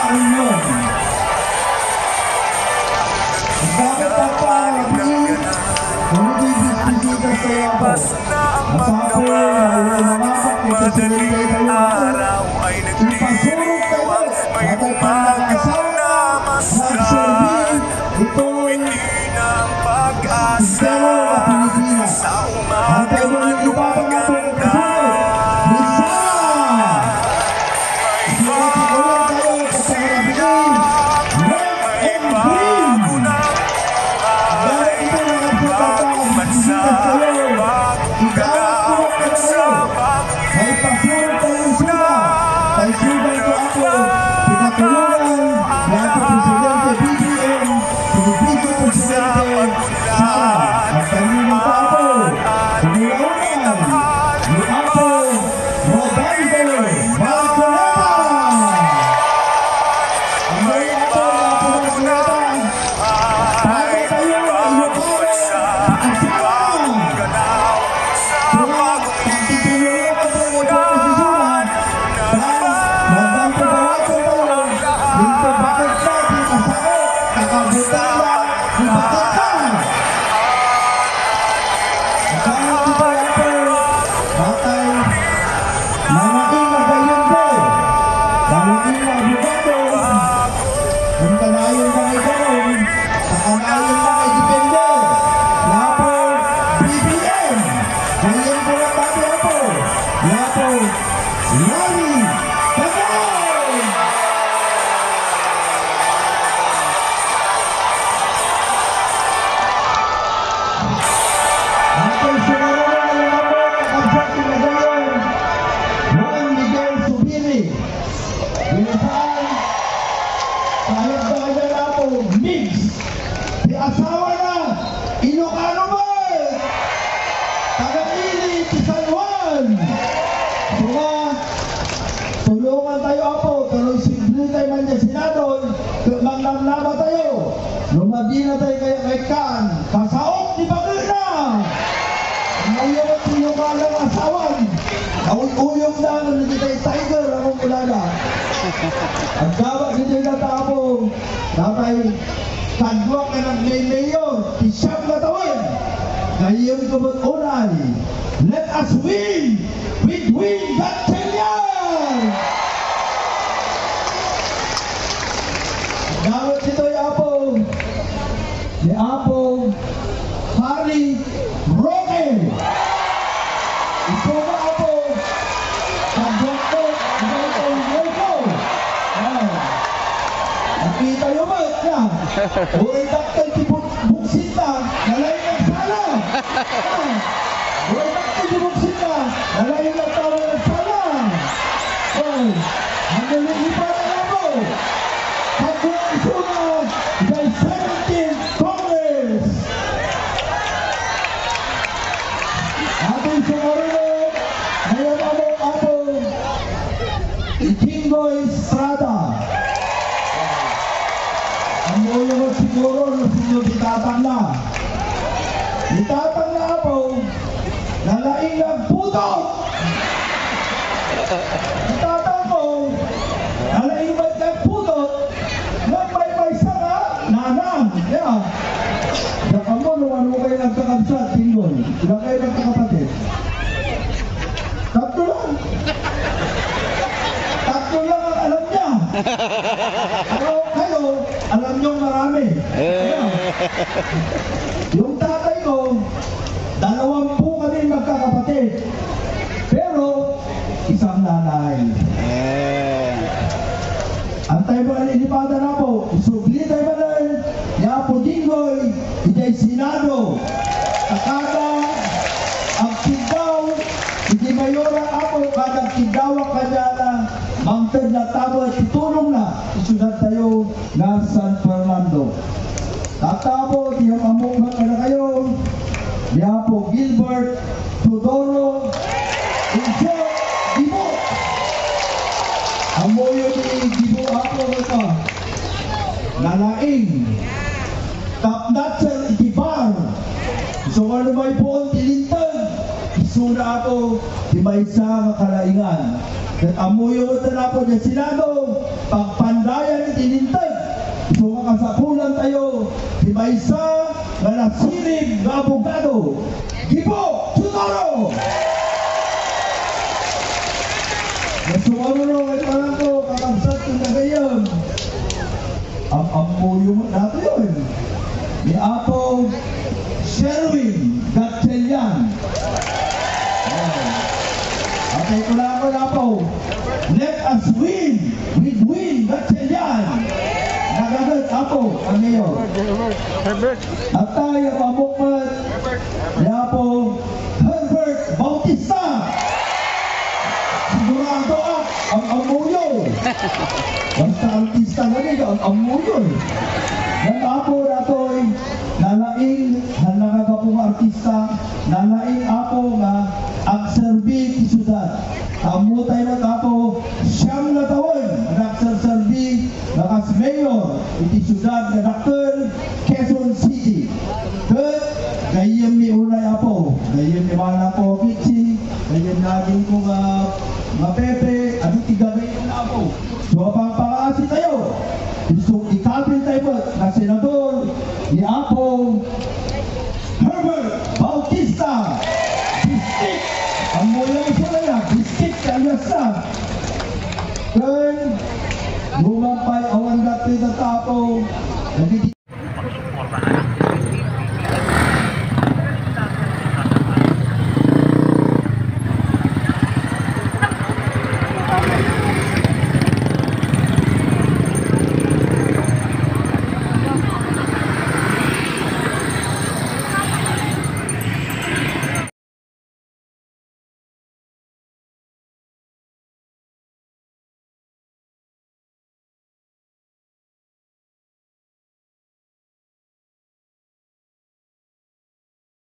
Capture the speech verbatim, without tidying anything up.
Panginoon. Bakit ako naging bumibisbisita sa iyo ako? Masabi na umamak ikasunod kayo ako. Ipasurot kayo at ay pangakasama magserbi ito'y Estero na Pilipinas. At ay mga ibabang ako kasunod. Lisa! Sinapikulan kayo kasarapin. Red and green! Dahil ito na ang pagkakabisita sa iyo. Ikaw ko kayo. May pasurot kayo sila. Kay Sudan ko ako. Pinatulungan na ako Presidente B B M. Pinipito Presidente Sara. At kanina pa ako. Kumulaungan. Ni ako. Rodando. Marcoleta. Ang may ako na ako Marcoleta. Para tayo ang Ilocano. Asawa. Kaya pagtitulungan ko po ng posisyonan. Dahil magdang pagawatan tayo. Dito bakit natin kasakot. Kakabutan lang. Kung bakit ka. Dahil ito ako. Batay. Namaing magayon ko. Namaing abogado. Kung kanayon mga ikaroon. Kakanayon mga depende. Yapo. B B M. Ngayon ko lang babi ako. Yapo. Lani. Tagay! Ako'y sinarala ng ako nakabsati na gayon. Juan Miguel Subiri. Binisaan. Kahit ba kanya na ako, mix. Di asawa na. Ilocano ba? Taga-ili, San Juan. Mga tulungan tayo ako. Pero simple tayo man niya sinadon. Magnamnama tayo. Lumadi na tayo kaya kay Kan. Pasaok di Bagina. Ngayon at tulungan ng asawan. Uyong na nung hindi tayo tiger akong ulala. Ang gawag hindi na tao. Tatay, kadwa ka ng mayor. Isang na tawin. Ngayon ko ba't unay. Let us win. With win Gatchalian. Gawag dito yung apo. Ni apo. Harry Roque. Ito ba apo? Kadwak ko. Ito ko. Ito ko. Nakita yung mat niya. Uy, daktal si Buksita. Nalayin ng sala. Uy, daktal si Buksita. Nalayin ng tawa ng sala. Uy, hanggang iba na ako. Kadwak isuna. Dahil seventeenth Congress. Ating sumarunod. Ngayon ako ako. Ikingoy Estrada. Ang ulo mo siguro na sinyo itatang na. Itatang na ako. Nalaing ang puto. Itatang ko. Nalaing ba't ang puto. Nang may may sanga. Nanang. Yeah. Saka mo, nung ano kayo nagkakabsat, tingol. Ilang kayo nagkakapatid? Tatlo lang. Tatlo lang ang alam niya. Pero kayo, alam niyo marami. Ayan. Yung tatay ko, dalawampu kami magkakapatid. Pero, isang nanay. Antay mo ang inipada na po. Isugli tayo ba na Yapo Dingoy, ijay Senado. Takada, ang Kidaw, hindi mayora ako, kadang Kidaw ang kanya na mangtad na tabo at itulong na. Isunod tayo na San Fernando. Tatabo, di ang among ka na kayo. Yapo Gilbert, Tudoro, Injo, Dibo. Amoyo ni Dibo ako ito. Nalaing. Tapnatser Ibar. So ano may po tilintag. Isuna ako di may isa kalaingan. At amuyo ito na po niya Senado. Pagpanda dayan itinintag. So mga kasapulan tayo, si Maysa, nga nasilib nga abogado. Gibo, Tutoro! Nasumaro no, ay parang ko, kakabsat ko na gayon. Ang ampuyo mo natin yun. Ni Apo Sherwin Gatchelian. Okay, ko na ako na po. Let us win with win Gatchelian. Nagagat ako ang ngayon. At tayo pamukman ni Apo Herbert Bautista. Sigurado ako ang amuyo. Basta artista na nito, ang amuyo. Ang Apo nato'y nalaing na nakagapong artista, nalaing Apo nga ang serbi ti syudad. Kamutay na Apo siyam na taon nagserserbi nakas mayor iti syudad na Dakkel, Quezon City. Ket gayem ni unay Apo, gayem ni mana po Kitsi, gayem naging ko nga nga Pepe, ano tigagay na Apo. So pangpakaasi tayo. Gusto ikapil tayo na senador ni Apo Herbert Bautista. Bistik ang mula mo siya na bistik kayasa. Kern lumampay awan dati na tapo.